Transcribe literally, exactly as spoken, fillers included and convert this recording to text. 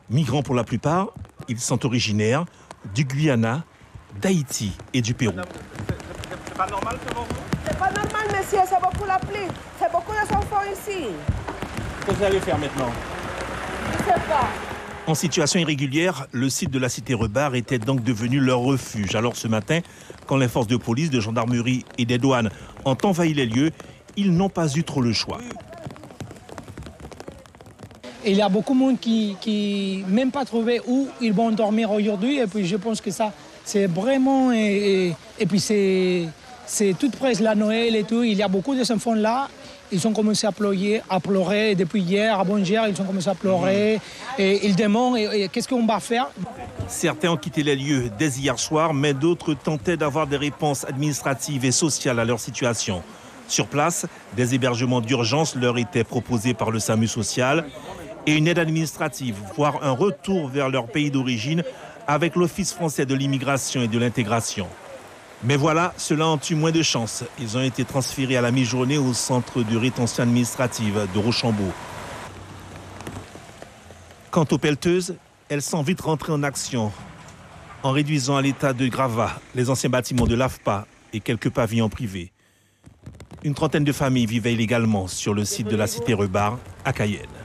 Migrants pour la plupart, ils sont originaires du Guyana, d'Haïti et du Pérou. C'est pas normal selon vous? C'est pas normal, monsieur, c'est beaucoup la pluie. C'est beaucoup d'enfants ici. Qu'est-ce que vous allez faire maintenant? Je sais pas. En situation irrégulière, le site de la cité Rebar était donc devenu leur refuge. Alors ce matin, quand les forces de police, de gendarmerie et des douanes ont envahi les lieux, ils n'ont pas eu trop le choix. Il y a beaucoup de monde qui qui même pas trouvé où ils vont dormir aujourd'hui. Et puis je pense que ça, c'est vraiment... Et, et, et puis c'est, c'est toute près de la Noël et tout. Il y a beaucoup d'enfants là. Ils ont commencé à pleurer, à pleurer. Depuis hier, avant-hier, ils ont commencé à pleurer. Mmh. Et ils demandent et, et, qu'est-ce qu'on va faire. Certains ont quitté les lieux dès hier soir, mais d'autres tentaient d'avoir des réponses administratives et sociales à leur situation. Sur place, des hébergements d'urgence leur étaient proposés par le SAMU social et une aide administrative, voire un retour vers leur pays d'origine avec l'Office français de l'immigration et de l'intégration. Mais voilà, ceux-là ont eu moins de chance. Ils ont été transférés à la mi-journée au centre de rétention administrative de Rochambeau. Quant aux pelleteuses, elles sont vite rentrées en action en réduisant à l'état de gravats les anciens bâtiments de l'A F P A et quelques pavillons privés. Une trentaine de familles vivaient illégalement sur le site de la cité Rebar à Cayenne.